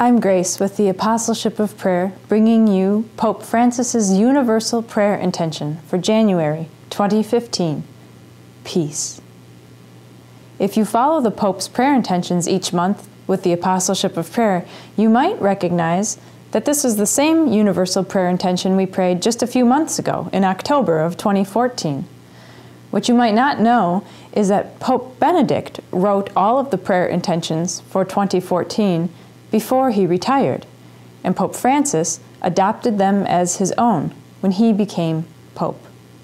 I'm Grace with the Apostleship of Prayer, bringing you Pope Francis's universal prayer intention for January 2015, peace. If you follow the Pope's prayer intentions each month with the Apostleship of Prayer, you might recognize that this is the same universal prayer intention we prayed just a few months ago in October of 2014. What you might not know is that Pope Benedict wrote all of the prayer intentions for 2014 before he retired, and Pope Francis adopted them as his own when he became Pope.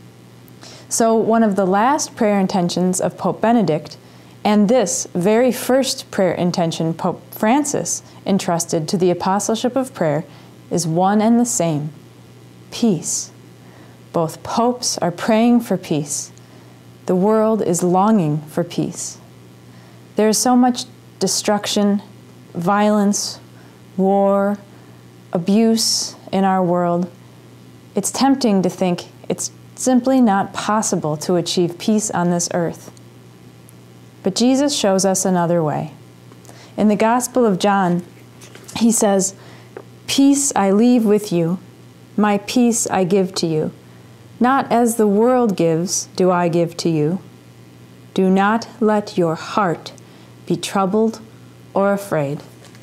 So one of the last prayer intentions of Pope Benedict and this very first prayer intention Pope Francis entrusted to the Apostleship of Prayer is one and the same: peace. Both popes are praying for peace. The world is longing for peace. There is so much destruction, violence, war, abuse in our world. It's tempting to think it's simply not possible to achieve peace on this earth. But Jesus shows us another way. In the Gospel of John, he says, "Peace I leave with you, my peace I give to you. Not as the world gives do I give to you. Do not let your heart be troubled or afraid."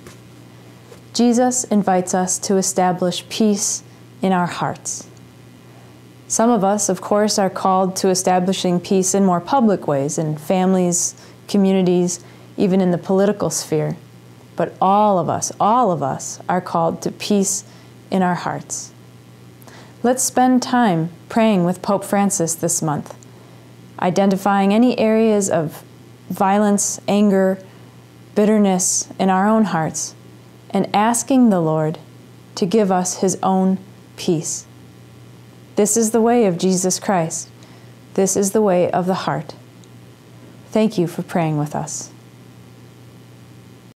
Jesus invites us to establish peace in our hearts. Some of us, of course, are called to establishing peace in more public ways, in families, communities, even in the political sphere. But all of us are called to peace in our hearts. Let's spend time praying with Pope Francis this month, identifying any areas of violence, anger, bitterness in our own hearts, and asking the Lord to give us His own peace. This is the way of Jesus Christ. This is the way of the heart. Thank you for praying with us.